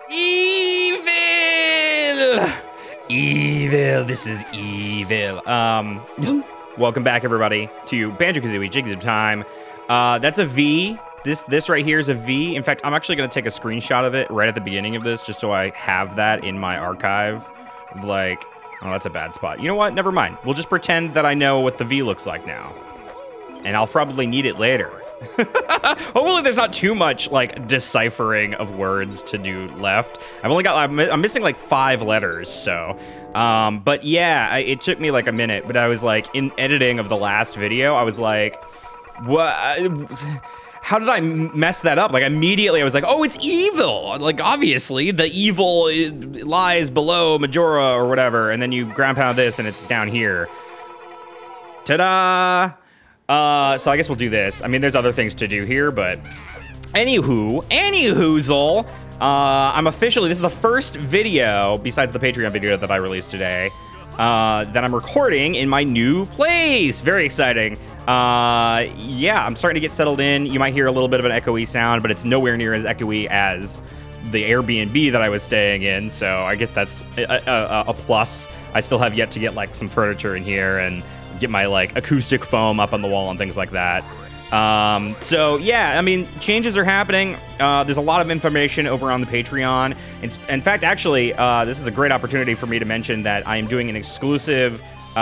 Evil! Evil, this is evil. Welcome back, everybody, to Banjo-Kazooie Jiggies of Time. That's a V. This right here is a V. In fact, I'm actually going to take a screenshot of it right at the beginning of this, just so I have that in my archive. Like, oh, that's a bad spot. You know what? Never mind. We'll just pretend that I know what the V looks like now. And I'll probably need it later. Hopefully there's not too much, like, deciphering of words to do left. I'm missing, like, 5 letters, so. But yeah, it took me, like, a minute. But I was, like, in editing of the last video, I was like, what? How did I mess that up? Like, immediately I was like, oh, it's evil. Like, obviously, the evil lies below Majora or whatever. And then you ground pound this and it's down here. Ta-da! So I guess we'll do this. I mean, there's other things to do here, but anyhoozle, I'm officially, this is the first video, besides the Patreon video that I released today, that I'm recording in my new place. Very exciting. Yeah, I'm starting to get settled in. You might hear a little bit of an echoey sound, but it's nowhere near as echoey as the Airbnb that I was staying in, so I guess that's a plus. I still have yet to get, like, some furniture in here and get my, like, acoustic foam up on the wall and things like that. So yeah, I mean, changes are happening. There's a lot of information over on the Patreon. In fact, actually, this is a great opportunity for me to mention that I am doing an exclusive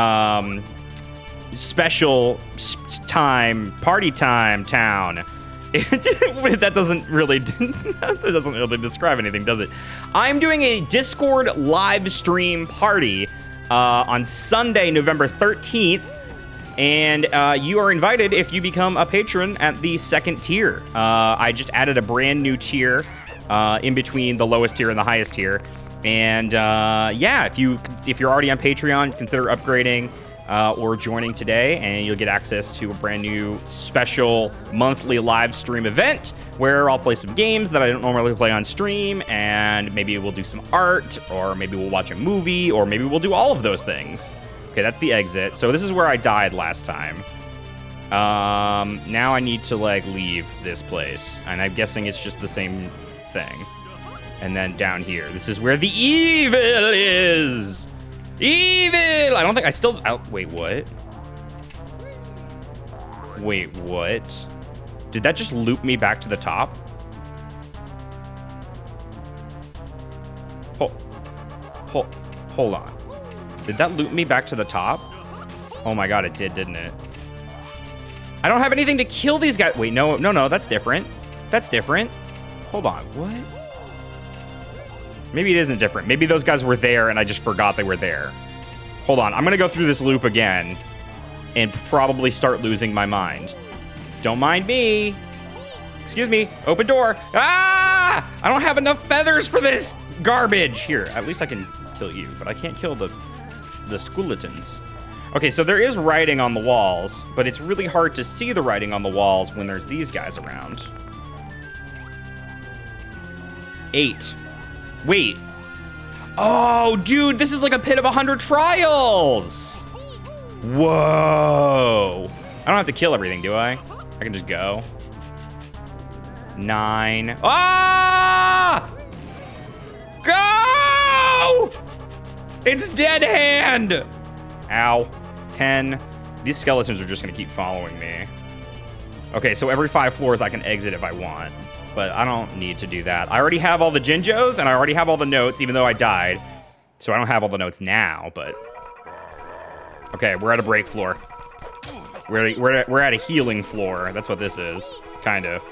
special party time town. That doesn't really describe anything, does it? I'm doing a Discord live stream party on Sunday, November 13th, and you are invited if you become a patron at the 2nd tier. I just added a brand new tier in between the lowest tier and the highest tier, and yeah, if you're already on Patreon, consider upgrading or joining today, and you'll get access to a brand new special monthly live stream event where I'll play some games that I don't normally play on stream, and maybe we'll do some art, or maybe we'll watch a movie, or maybe we'll do all of those things. Okay, that's the exit. So this is where I died last time. Now I need to, like, leave this place, and I'm guessing it's just the same thing. And then down here, this is where the evil is. Evil! I don't think I still... wait, what? Wait, what? Did that just loop me back to the top? Hold on. Did that loop me back to the top? Oh my god, it did, didn't it? I don't have anything to kill these guys. Wait, no, that's different. That's different. Hold on, what? Maybe it isn't different. Maybe those guys were there and I just forgot they were there. Hold on, I'm gonna go through this loop again and probably start losing my mind. Don't mind me. Excuse me, open door. Ah! I don't have enough feathers for this garbage. Here, at least I can kill you, but I can't kill the skeletons. Okay, so there is writing on the walls, but it's really hard to see the writing on the walls when there's these guys around. 8. Wait. Oh, dude, this is like a pit of 100 trials. Whoa. I don't have to kill everything, do I? I can just go. 9. Ah! Go! It's dead hand. Ow. 10. These skeletons are just gonna keep following me. Okay, so every 5 floors I can exit if I want, but I don't need to do that. I already have all the Jinjos, and I already have all the notes, even though I died. So I don't have all the notes now, but... Okay, we're at a break floor. We're at a healing floor. That's what this is. Kind of.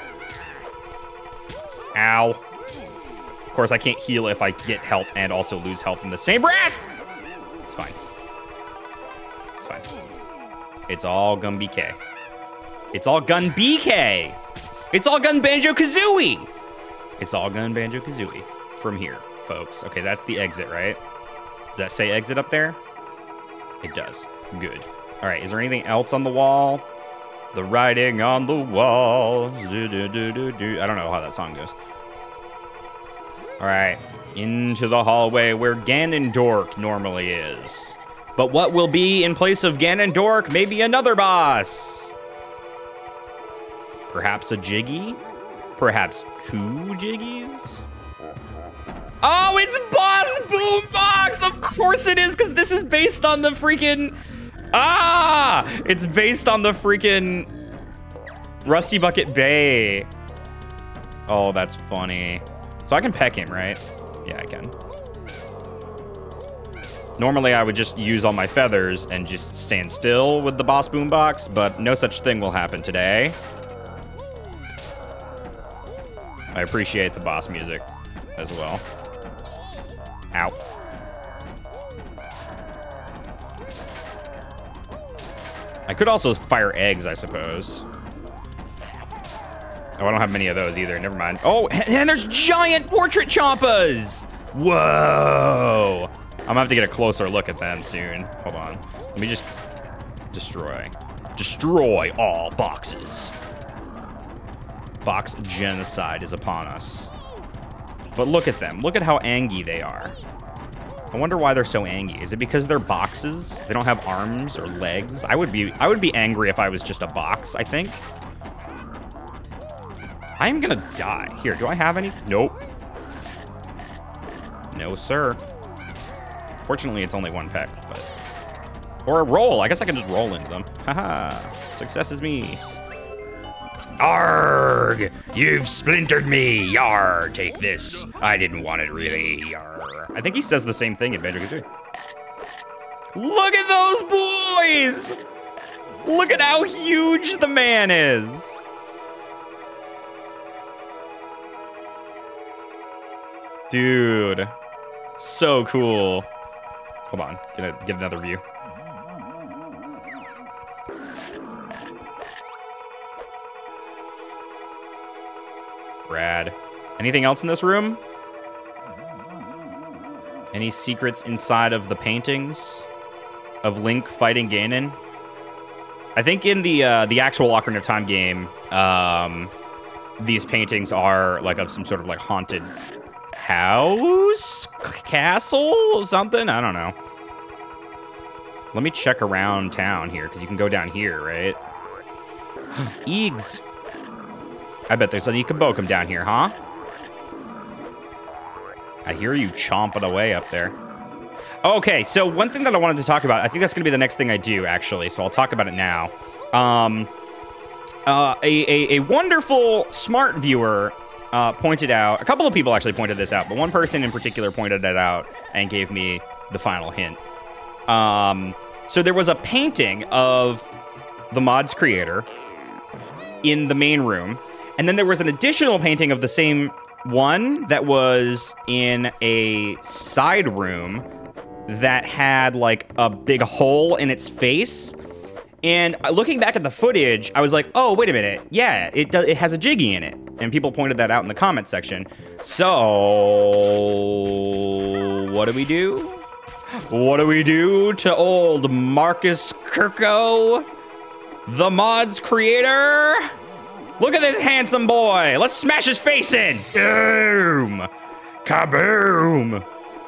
Ow. Of course, I can't heal if I get health and also lose health in the same breath! It's fine. It's fine. It's all gonna be K. It's all gun BK! It's all gun Banjo-Kazooie! It's all gun Banjo-Kazooie from here, folks. Okay, that's the exit, right? Does that say exit up there? It does. Good. All right, is there anything else on the wall? The writing on the wall. Do, do, do, do, do. I don't know how that song goes. All right, into the hallway where Ganondorf normally is. But what will be in place of Ganondorf? Maybe another boss. Perhaps a Jiggy? Perhaps 2 Jiggies? Oh, it's Boss Boombox! Of course it is, because this is based on the freaking... Ah! It's based on the freaking Rusty Bucket Bay. Oh, that's funny. So I can peck him, right? Yeah, I can. Normally, I would just use all my feathers and just stand still with the Boss Boombox, but no such thing will happen today. I appreciate the boss music as well. Ow. I could also fire eggs, I suppose. Oh, I don't have many of those either. Never mind. Oh, and there's giant portrait Champas! Whoa! I'm gonna have to get a closer look at them soon. Hold on. Let me just destroy. Destroy all boxes. Box genocide is upon us. But look at them. Look at how angry they are. I wonder why they're so angry. Is it because they're boxes? They don't have arms or legs? I would be angry if I was just a box, I think. I'm gonna die. Here, do I have any? Nope. No, sir. Fortunately, it's only one peck, but... Or a roll. I guess I can just roll into them. Haha. Success is me. Arrgh! You've splintered me! Yar! Take this. I didn't want it, really. Yar. I think he says the same thing in Banjo-Kazooie. Look at those boys! Look at how huge the man is! Dude. So cool. Hold on. Get another view. Rad. Anything else in this room? Any secrets inside of the paintings of Link fighting Ganon? I think in the actual Ocarina of Time game, these paintings are like of some sort of like haunted house, castle, something. I don't know. Let me check around town here because you can go down here, right? Eegs. I bet there's an Ikabokum down here, huh? I hear you chomping away up there. Okay, so one thing that I wanted to talk about, I think that's going to be the next thing I do, actually, so I'll talk about it now. A wonderful smart viewer pointed out, a couple of people actually pointed this out, but one person in particular pointed it out and gave me the final hint. So there was a painting of the mod's creator in the main room, and then there was an additional painting of the same one that was in a side room that had like a big hole in its face. And looking back at the footage, I was like, oh, wait a minute. Yeah, it has a Jiggy in it. And people pointed that out in the comment section. So what do we do? What do we do to old Marcus Kurko, the mod's creator? Look at this handsome boy. Let's smash his face in. Boom. Kaboom.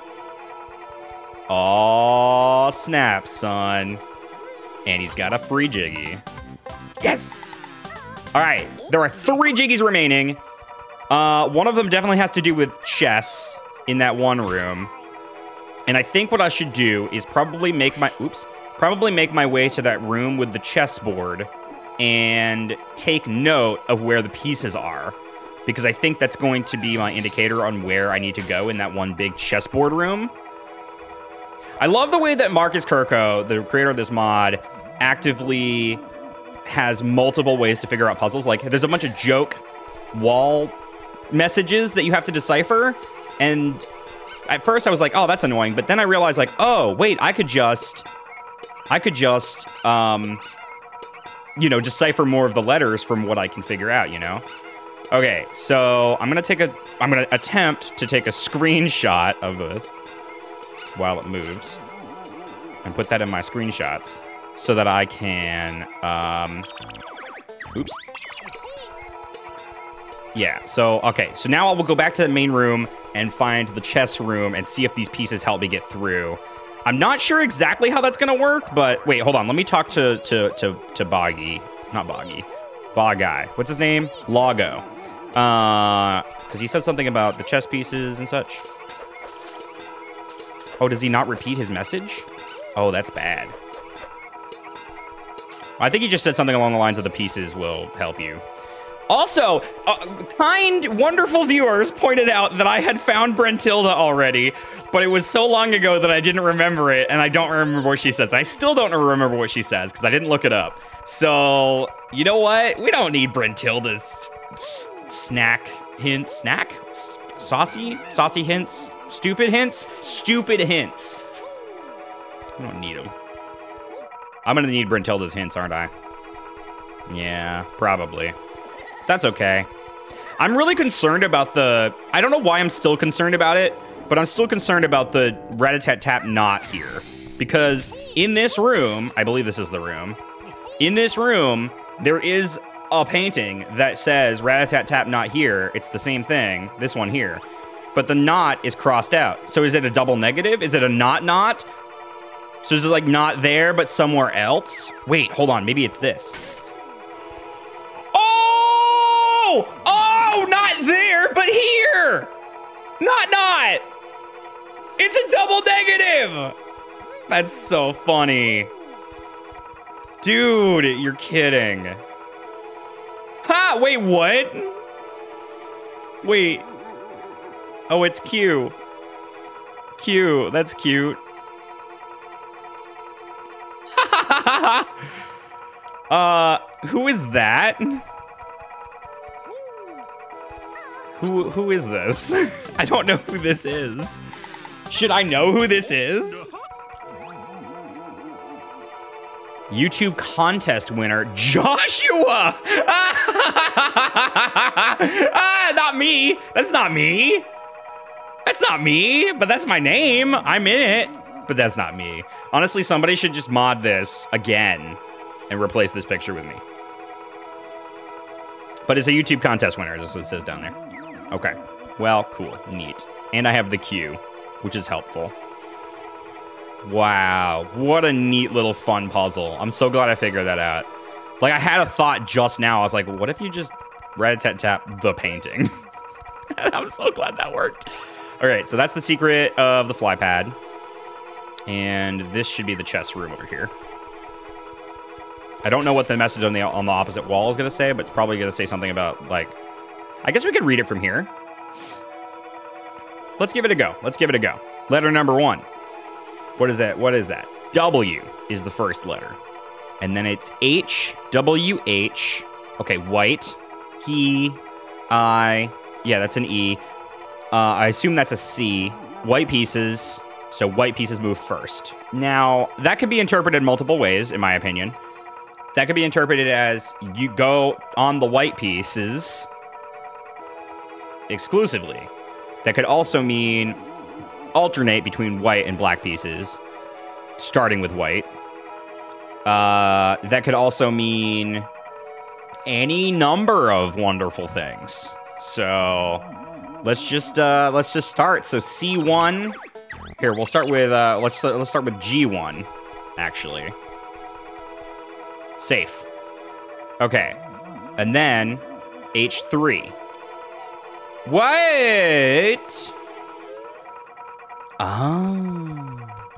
Aw, snap, son. And he's got a free Jiggy. Yes. All right. There are 3 Jiggies remaining. One of them definitely has to do with chess in that one room. And I think what I should do is probably make my way to that room with the chessboard and take note of where the pieces are, because I think that's going to be my indicator on where I need to go in that one big chessboard room. I love the way that Marcus Kurko, the creator of this mod, actively has multiple ways to figure out puzzles. Like, there's a bunch of joke wall messages that you have to decipher, and at first I was like, oh, that's annoying, but then I realized, like, oh, wait, I could just you know, decipher more of the letters from what I can figure out, you know? Okay, so I'm gonna attempt to take a screenshot of this while it moves and put that in my screenshots so that I can, oops. Yeah, so, okay, so now I will go back to the main room and find the chess room and see if these pieces help me get through. I'm not sure exactly how that's gonna work, but wait, hold on. Let me talk to Boggy. Not Boggy. Boggy. What's his name? Logo. Because he said something about the chess pieces and such. Oh, does he not repeat his message? Oh, that's bad. I think he just said something along the lines of the pieces will help you. Also, kind, wonderful viewers pointed out that I had found Brentilda already, but it was so long ago that I didn't remember it, and I don't remember what she says. I still don't remember what she says, because I didn't look it up. So, you know what? We don't need Brentilda's snack hints. Snack? Saucy? Saucy hints? Stupid hints? Stupid hints. We don't need them. I'm gonna need Brentilda's hints, aren't I? Yeah, probably. That's okay. I'm really concerned about the... I don't know why I'm still concerned about it, but I'm still concerned about the rat-a-tat-tap not here. Because in this room, I believe this is the room, in this room, there is a painting that says rat-a-tat-tap not here. It's the same thing, this one here. But the not is crossed out. So is it a double negative? Is it a not? So is it like not there, but somewhere else? Wait, hold on, maybe it's this. Oh, not there, but here. Not. It's a double negative. That's so funny. Dude, you're kidding. Ha, wait, what? Wait. Oh, it's Q. Q, that's cute. Who is that? Who is this? I don't know who this is. Should I know who this is? YouTube contest winner, Joshua! Not me. That's not me. That's not me, but that's my name. I'm in it, but that's not me. Honestly, somebody should just mod this again and replace this picture with me. But it's a YouTube contest winner, that's what it says down there. Okay, well, cool, neat. And I have the Q, which is helpful. Wow, what a neat little fun puzzle. I'm so glad I figured that out. Like, I had a thought just now. I was like, what if you just rat-a-tat-tap the painting? I'm so glad that worked. All right, so that's the secret of the fly pad. And this should be the chess room over here. I don't know what the message on the opposite wall is gonna say, but it's probably gonna say something about, like, I guess we could read it from here. Let's give it a go. Let's give it a go. Letter number 1. What is that? What is that? W is the first letter. And then it's H, W, H. Okay, white. E, I. Yeah, that's an E. I assume that's a C. White pieces. So white pieces move first. Now, that could be interpreted multiple ways, in my opinion. That could be interpreted as you go on the white pieces exclusively. That could also mean alternate between white and black pieces, starting with white. That could also mean any number of wonderful things. So let's just start. So C1. Here, we'll start with let's start with G1, actually. Safe. Okay. And then H3. What? Oh.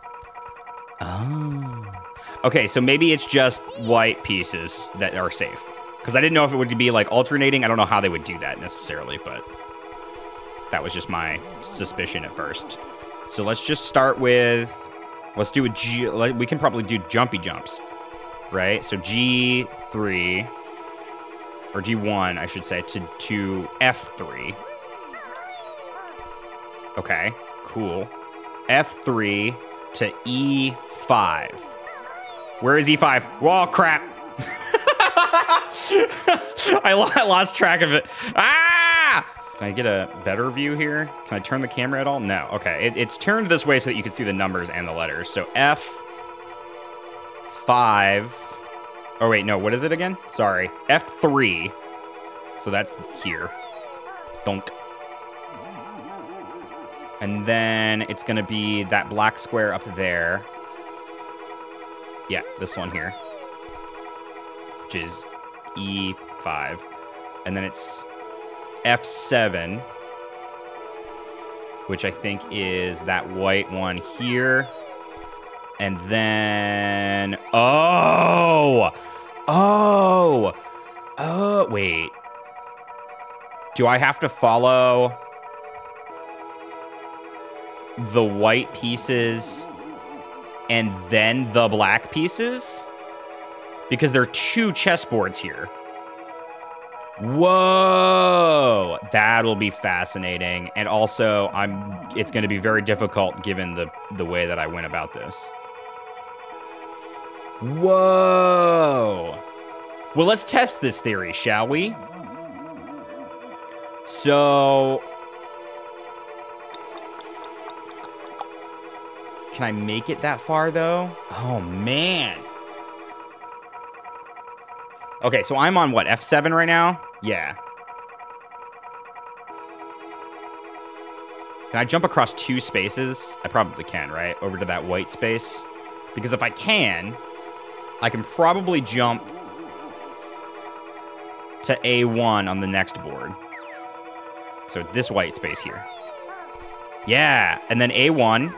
Okay, so maybe it's just white pieces that are safe. Because I didn't know if it would be, like, alternating. I don't know how they would do that, necessarily, but that was just my suspicion at first. So let's just start with... Let's do a G... We can probably do jumpy jumps, right? So G3... Or G1, I should say, to F3. Okay, cool. F3 to E5. Where is E5? Whoa, crap. I lost track of it. Ah! Can I get a better view here? Can I turn the camera at all? No. Okay, it's turned this way so that you can see the numbers and the letters. So F5. Oh, wait, no, what is it again? Sorry. F3. So that's here. Donk. And then it's going to be that black square up there. Yeah, this one here. Which is E5. And then it's F7. which I think is that white one here. And then... wait. Do I have to follow the white pieces and then the black pieces? Because there are 2 chessboards here. Whoa! That'll be fascinating. And also, it's going to be very difficult given the way that I went about this. Whoa! Well, let's test this theory, shall we? So... Can I make it that far, though? Oh, man. Okay, so I'm on, what, F7 right now? Yeah. Can I jump across 2 spaces? I probably can, right? Over to that white space. Because if I can probably jump to A1 on the next board. So this white space here. Yeah, and then A1.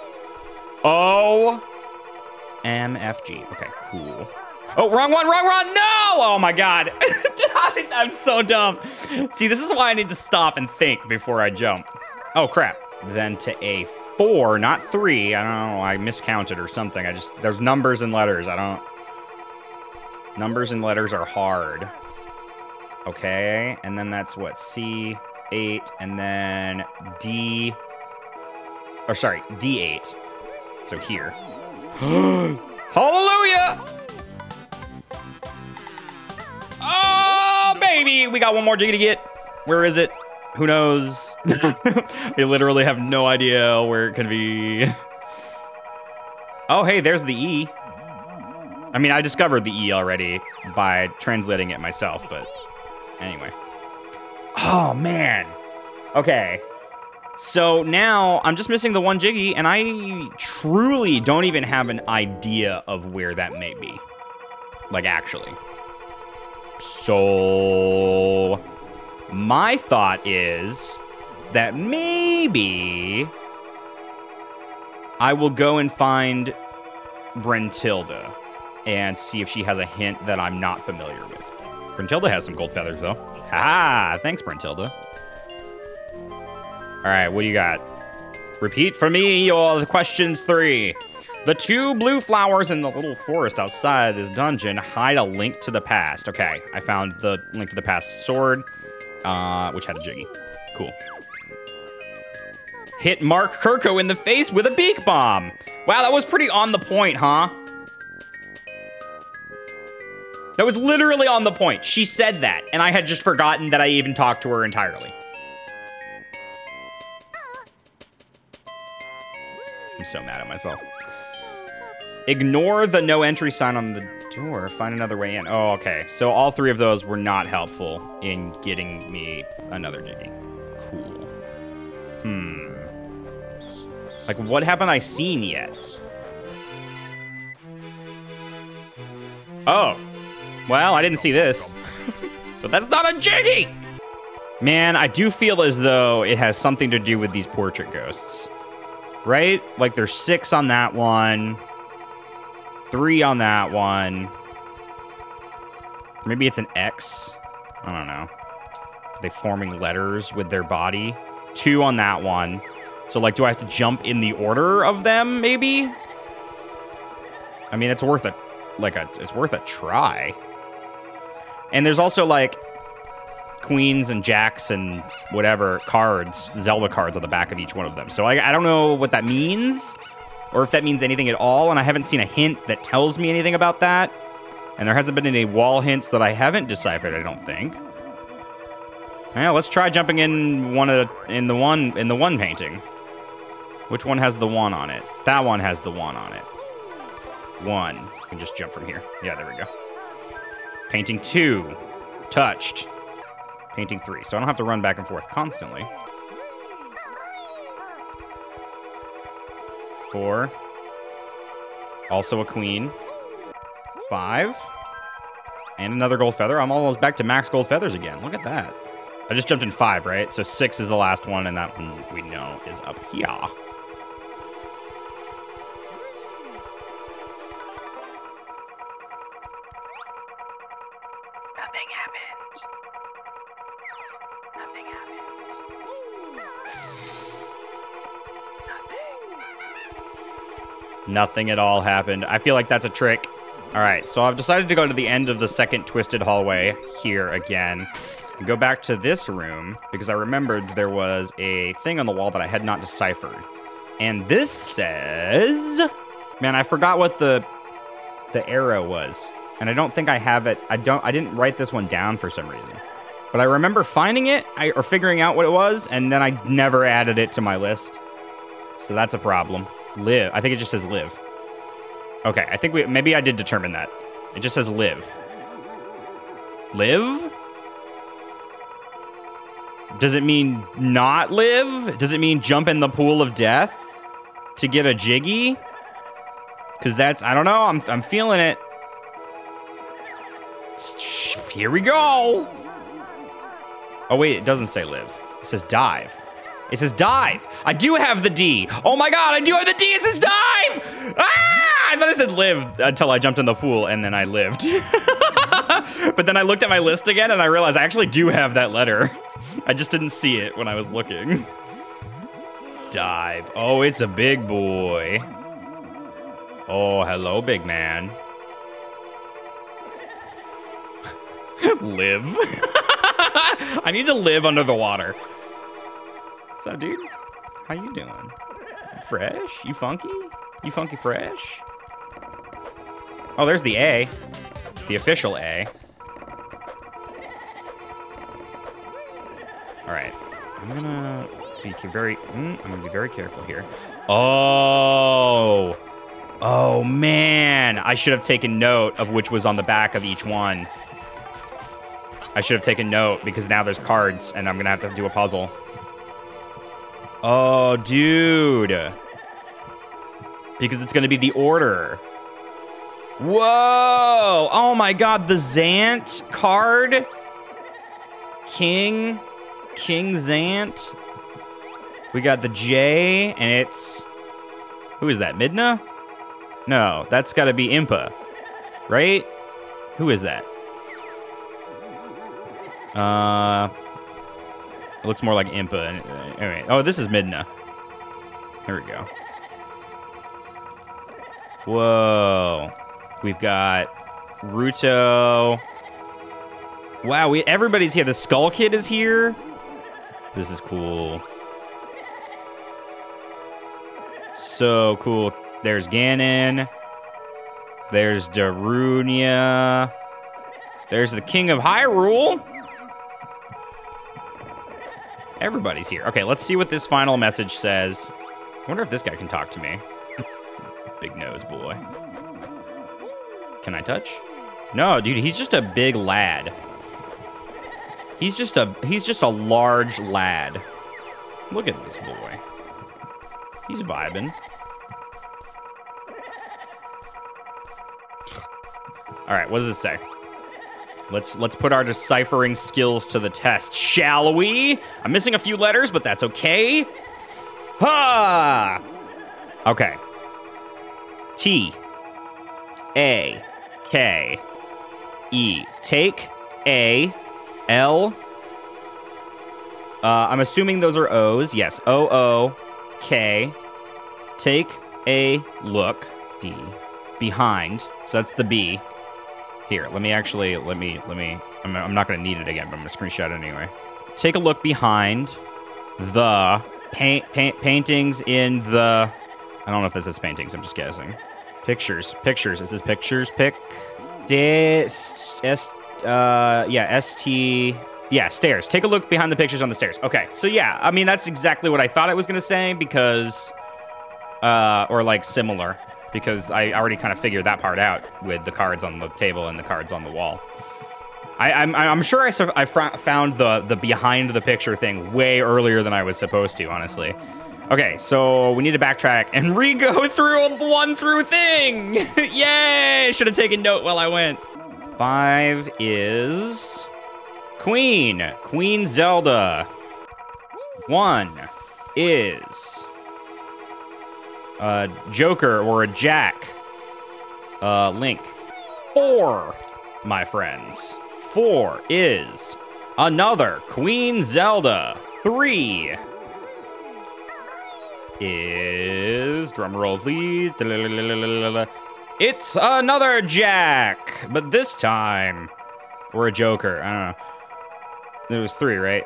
O M F G. Okay, cool. Oh, wrong one, wrong one. No! Oh my God. I'm so dumb. See, this is why I need to stop and think before I jump. Oh, crap. Then to A4, not 3. I don't know. I miscounted or something. There's numbers and letters. Numbers and letters are hard. Okay. And then that's what? C8 and then D. Or sorry, D8. So here. Hallelujah! Oh, baby! We got one more Jiggy to get. Where is it? Who knows? I literally have no idea where it could be. Oh, hey, there's the E. I mean, I discovered the E already by translating it myself, but anyway. Oh, man. Okay. So now I'm just missing the one Jiggy, and I truly don't even have an idea of where that may be. Like, actually. So my thought is that maybe I will go and find Brentilda and see if she has a hint that I'm not familiar with. Brentilda has some gold feathers, though. Ha! Thanks, Brentilda. All right, what do you got? Repeat for me your questions 3. The 2 blue flowers in the little forest outside this dungeon hide a link to the past. Okay, I found the link to the past sword, which had a Jiggy. Cool. Hit Mark Kurko in the face with a beak bomb. Wow, that was pretty on the point, huh? That was literally on the point. She said that, and I had just forgotten that I even talked to her entirely. I'm so mad at myself. Ignore the no entry sign on the door. Find another way in. Oh, okay. So all 3 of those were not helpful in getting me another Jiggy. Cool. Like, what haven't I seen yet? Oh. Well, I didn't see this. But that's not a Jiggy! Man, I do feel as though it has something to do with these portrait ghosts. Right? Like, there's 6 on that one. 3 on that one. Maybe it's an X. I don't know. Are they forming letters with their body? 2 on that one. So, like, do I have to jump in the order of them, maybe? I mean, it's worth it's worth a try. And there's also, like, queens and jacks and whatever cards, Zelda cards on the back of each one of them. So I don't know what that means, or if that means anything at all, and I haven't seen a hint that tells me anything about that. And there hasn't been any wall hints that I haven't deciphered, I don't think. Yeah, let's try jumping in the one painting. Which one has the 1 on it? That one has the 1 on it. 1. I can just jump from here. Yeah, there we go. Painting 2. Touched. Painting 3. So I don't have to run back and forth constantly. 4. Also a queen. 5. And another gold feather. I'm almost back to max gold feathers again. Look at that. I just jumped in 5, right? So 6 is the last one, and that one we know is up here. Nothing happened. Nothing happened. Nothing at all happened. I feel like that's a trick. All right, so I've decided to go to the end of the second twisted hallway here again. And go back to this room because I remembered there was a thing on the wall that I had not deciphered. And this says, man, I forgot what the arrow was. And I don't think I have it. I didn't write this one down for some reason. But I remember finding it or figuring out what it was, and then I never added it to my list. So that's a problem. Live. I think it just says live. Okay, I think maybe I did determine that. It just says live. Live? Does it mean not live? Does it mean jump in the pool of death to get a Jiggy? Because that's, I don't know, I'm feeling it. Here we go. Oh wait, it doesn't say live. It says dive. It says dive. I do have the D. Oh my God, I do have the D. It says dive. Ah! I thought it said live until I jumped in the pool and then I lived. But then I looked at my list again and I realized I actually do have that letter. I just didn't see it when I was looking. Dive. Oh, it's a big boy. Oh, hello, big man. Live. I need to live under the water. What's up, dude? How you doing? Fresh? You funky? You funky fresh? Oh, there's the A. The official A. All right. I'm gonna be very careful here. Oh. Oh, man. I should have taken note of which was on the back of each one. I should have taken note because now there's cards and I'm gonna have to do a puzzle. Oh, dude. Because it's gonna be the order. Whoa! Oh my God, the Zant card? King Zant. We got the J, and it's... Who is that, Midna? No, that's gotta be Impa, right? Who is that? It looks more like Impa. Anyway, oh, this is Midna. Here we go. Whoa. We've got Ruto. Wow, everybody's here. The Skull Kid is here. This is cool. So cool. There's Ganon. There's Darunia. There's the King of Hyrule. Everybody's here. Okay, let's see what this final message says. I wonder if this guy can talk to me. Big nose boy. Can I touch? No, dude, he's just a big lad. He's just a large lad. Look at this boy. He's vibing. All right, what does it say? Let's put our deciphering skills to the test, shall we? I'm missing a few letters, but that's okay. Ha! Okay. T A K E. Take A L. I'm assuming those are O's. Yes. O O K. Take a look. D. Behind. So that's the B. Here, let me, I'm not gonna need it again, but I'm gonna screenshot it anyway. Take a look behind the paintings in the, I don't know if this is paintings, I'm just guessing. Pictures, this is pictures, yeah, stairs. Take a look behind the pictures on the stairs. Okay, so yeah, I mean, that's exactly what I thought I was gonna say because, or like similar. Because I already kind of figured that part out with the cards on the table and the cards on the wall. I'm sure I found the behind the picture thing way earlier than I was supposed to, honestly. Okay, so we need to backtrack and re-go through a one-through thing! Yay! Should have taken note while I went. 5 is Queen Zelda. 1 is a Joker or a Jack. Link. 4, my friends. 4 is another Queen Zelda. 3 is, drumroll please, it's another Jack, but this time we're a Joker. I don't know. There was 3, right?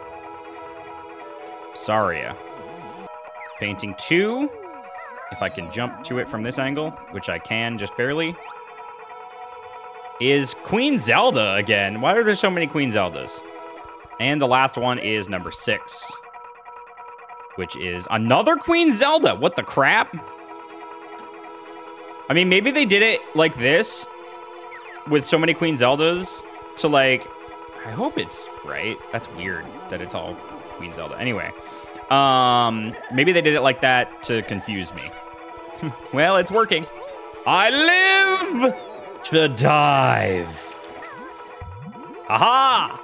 Saria. Painting 2. If I can jump to it from this angle, which I can just barely, is Queen Zelda again. Why are there so many Queen Zeldas? And the last one is number 6, which is another Queen Zelda. What the crap? I mean, maybe they did it like this with so many Queen Zeldas to like, I hope it's right. That's weird that it's all Queen Zelda. Anyway, maybe they did it like that to confuse me. Well, it's working. I live to dive. Aha!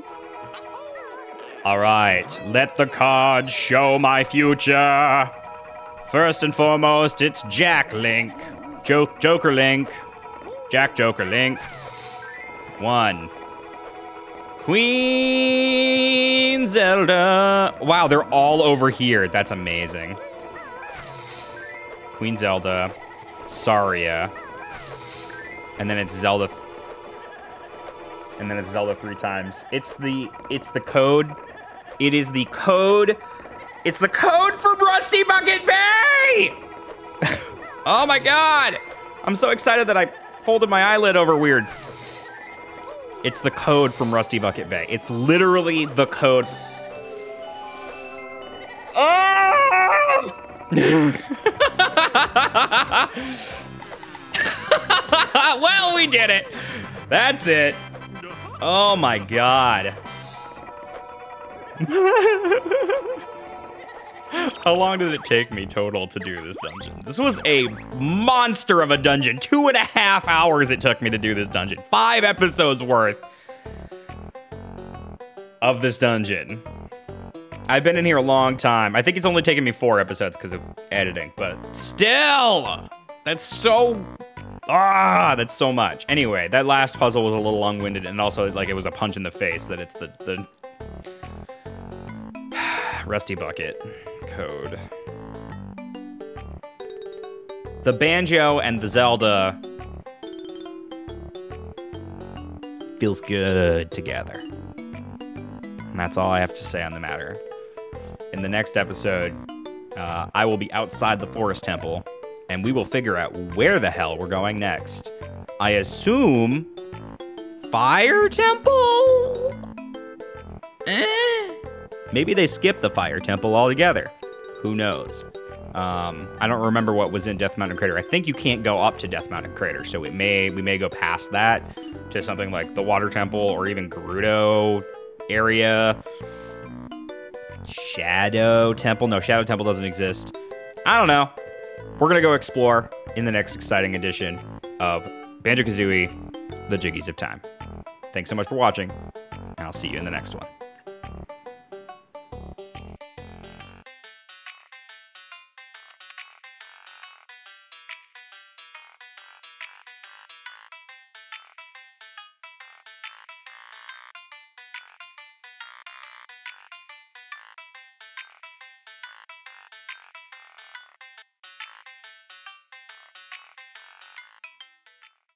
All right, let the cards show my future. First and foremost, it's Jack Link. Joker Link. Jack Joker Link. 1. Queen Zelda. Wow, they're all over here. That's amazing. Queen Zelda. Saria. And then it's Zelda. And then it's Zelda 3 times. It's the code. It is the code. It's the code for Rusty Bucket Bay! Oh my god! I'm so excited that I folded my eyelid over weird. It's the code from Rusty Bucket Bay. It's literally the code. Oh! Well, we did it. That's it. Oh my god. How long did it take me total to do this dungeon? This was a monster of a dungeon. 2.5 hours it took me to do this dungeon. 5 episodes worth of this dungeon. I've been in here a long time. I think it's only taken me 4 episodes because of editing, but still, that's so, that's so much. Anyway, that last puzzle was a little long-winded, and also like it was a punch in the face that it's the Rusty Bucket code. The Banjo and the Zelda feels good together. And that's all I have to say on the matter. In the next episode, I will be outside the Forest Temple, and we will figure out where the hell we're going next. I assume Fire Temple? Maybe they skipped the Fire Temple altogether. Who knows? I don't remember what was in Death Mountain Crater. I think you can't go up to Death Mountain Crater, so we may go past that to something like the Water Temple or even Gerudo area. Shadow Temple. No, Shadow Temple doesn't exist. I don't know. We're gonna go explore in the next exciting edition of Banjo-Kazooie, the Jiggies of Time. Thanks so much for watching, and I'll see you in the next one.